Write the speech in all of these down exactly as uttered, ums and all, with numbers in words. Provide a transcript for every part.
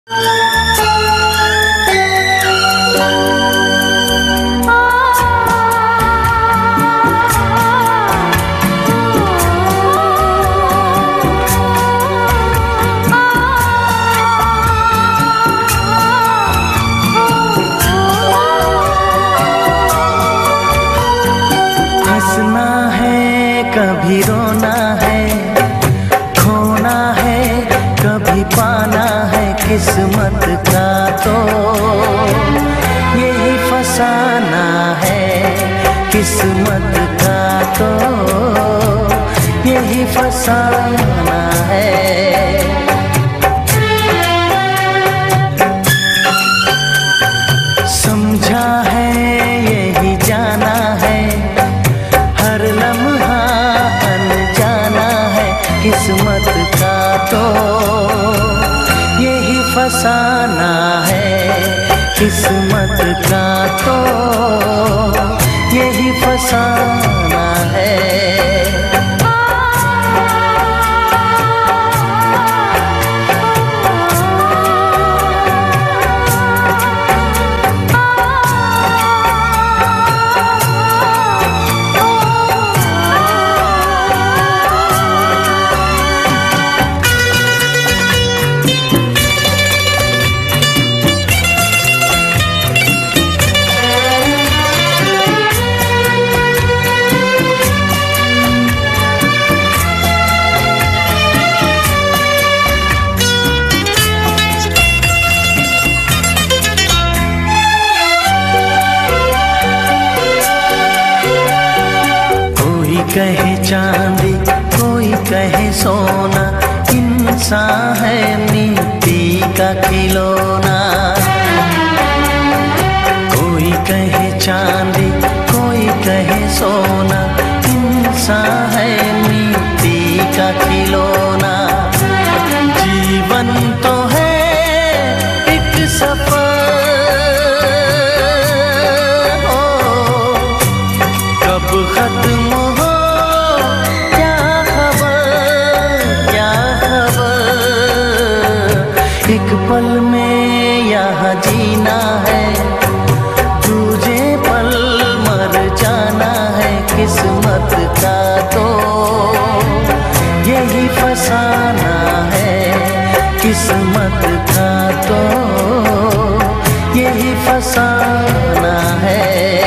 कभी रोना है, खोना है, कभी पाना है, किस्मत का तो यही फसाना है। किस्मत का तो यही फसाना है। समझा है यही जाना है, हर लम्हा अनजाना है। किस्मत का तो यही फसाना है। किस्मत का तो यही फसाना है। कहे चांदी कोई कहे सोना, इंसान है मिट्टी का खिलौना। कोई कहे चांदी कोई कहे सोना, इंसान है मिट्टी का खिलौना। जीवन तो है एक सफर हो, कब खत्म हो एक पल में यहाँ जीना है, दूजे पल मर जाना है। किस्मत का तो यही फसाना है। किस्मत का तो यही फसाना है।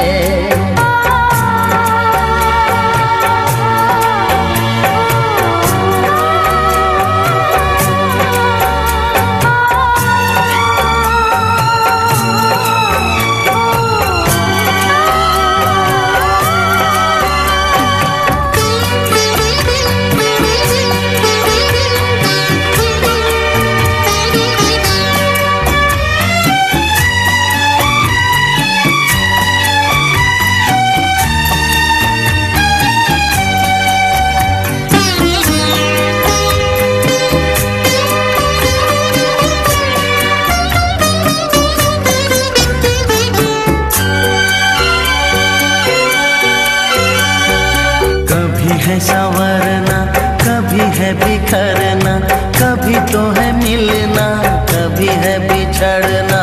है संवरना, कभी है बिखरना, कभी तो है मिलना, कभी है बिछड़ना।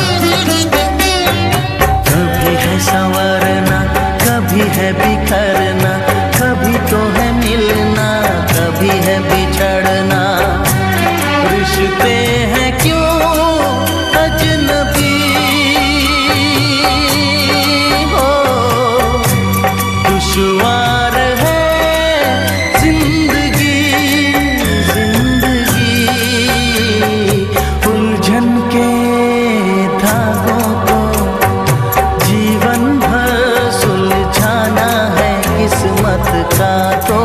कभी है संवरना, कभी है बिखरना, कभी तो है मिलना, कभी है बिछड़ना। रिश्ते हैं क्यों अजनबी हो, दुश्वार है का तो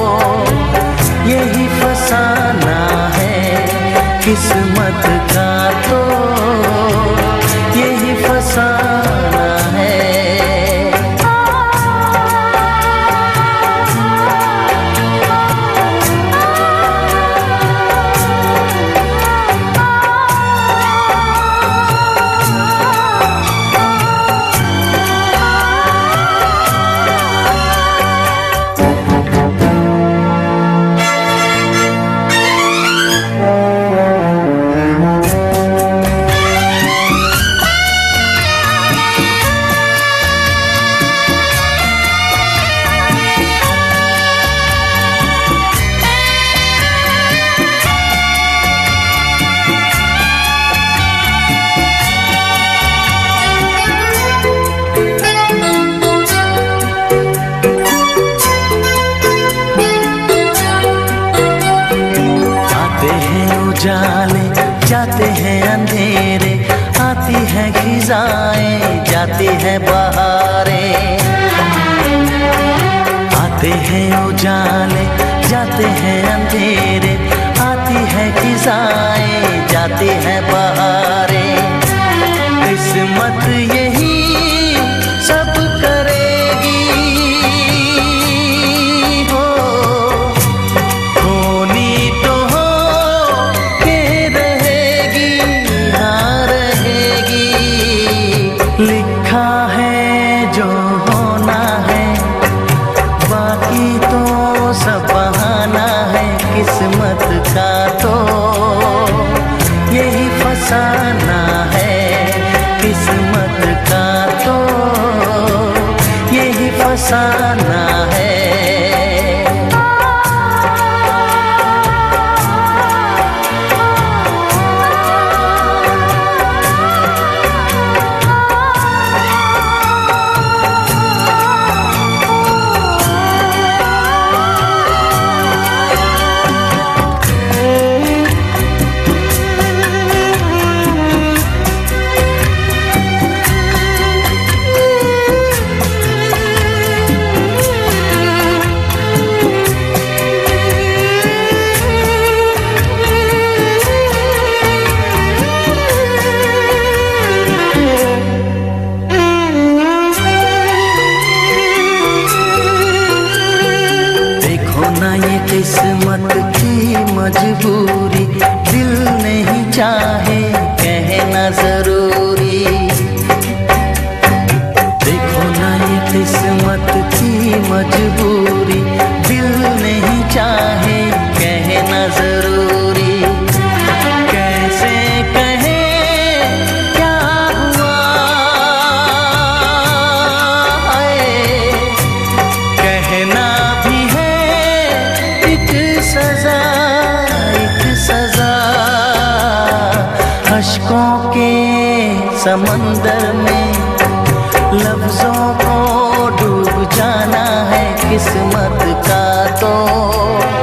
यही फसाना है। किस्मत का तो यही फसाना है। जाते हैं अंधेरे, आती है खिजाएं, जाती है बहारें। आते हैं उजाले, जाते हैं अंधेरे, आती है खिजाएं, जाती है बहारें। किस्मत यही सब करेगी, हो होनी तो हो के रहेगी, हाँ रहेगी। लिखा है जो होना है, बाकी तो सब बहाना है। किस्मत का तो यही फसाना है, किस्मत का तो यही फसाना है। किस्मत की मजबूरी, दिल नहीं चाहे कहना जरूरी। देखो ना ये किस्मत की मजबूरी, दिल नहीं चाहे कहना जरूरी। कैसे कहे क्या हुआ, कहना भी है एक सजा, एक सजा। अश्कों के समंदर में लफ्जों को डूब जाना है। किस्मत का तो